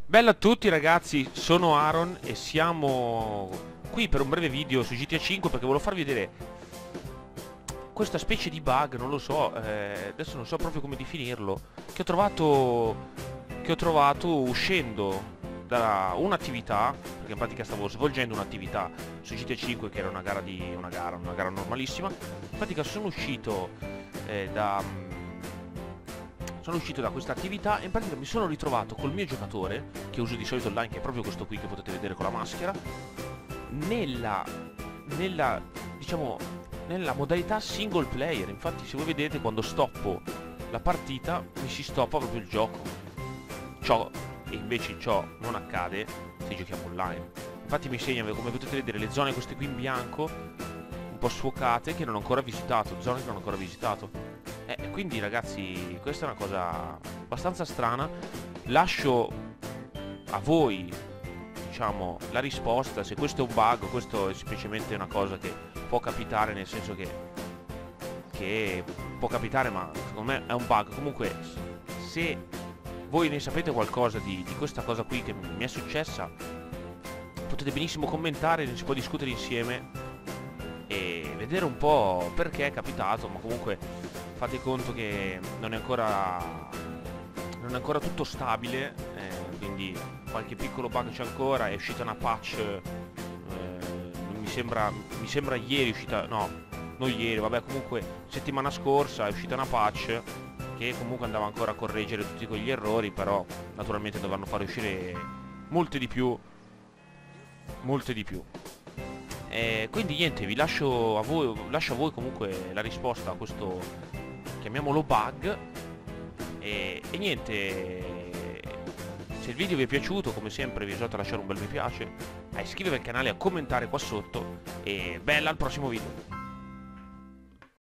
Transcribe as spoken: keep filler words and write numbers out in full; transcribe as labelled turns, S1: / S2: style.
S1: Bella a tutti ragazzi, sono Aaron e siamo qui per un breve video su G T A cinque perché volevo farvi vedere questa specie di bug, non lo so, eh, adesso non so proprio come definirlo, che ho trovato, che ho trovato uscendo da un'attività, perché in pratica stavo svolgendo un'attività su G T A cinque che era una gara di una gara, una gara normalissima. In pratica sono uscito eh, da sono uscito da questa attività e in pratica mi sono ritrovato col mio giocatore, che uso di solito online, che è proprio questo qui che potete vedere con la maschera, nella, nella, diciamo, nella modalità single player. Infatti se voi vedete, quando stoppo la partita mi si stoppa proprio il gioco. Ciò, e invece ciò non accade se giochiamo online. Infatti mi segna, come potete vedere, le zone queste qui in bianco, un po' sfocate, che non ho ancora visitato, zone che non ho ancora visitato. Eh, quindi ragazzi, questa è una cosa abbastanza strana. Lascio a voi, diciamo, la risposta, se questo è un bug o questo è semplicemente una cosa che può capitare, nel senso che, che può capitare, ma secondo me è un bug. Comunque, se voi ne sapete qualcosa di, di questa cosa qui che mi è successa, potete benissimo commentare, ne si può discutere insieme e vedere un po' perché è capitato, ma comunque fate conto che non è ancora non è ancora tutto stabile, eh, quindi qualche piccolo bug c'è ancora. È uscita una patch, eh, mi sembra mi sembra ieri è uscita, no, non ieri, vabbè, comunque settimana scorsa è uscita una patch che comunque andava ancora a correggere tutti quegli errori, però naturalmente dovranno fare uscire molte di più molte di più. E quindi niente, vi lascio a voi, lascio a voi comunque la risposta a questo, chiamiamolo bug. E, e niente, se il video vi è piaciuto, come sempre vi esorto a lasciare un bel mi piace, a iscrivervi al canale, a commentare qua sotto e bella al prossimo video.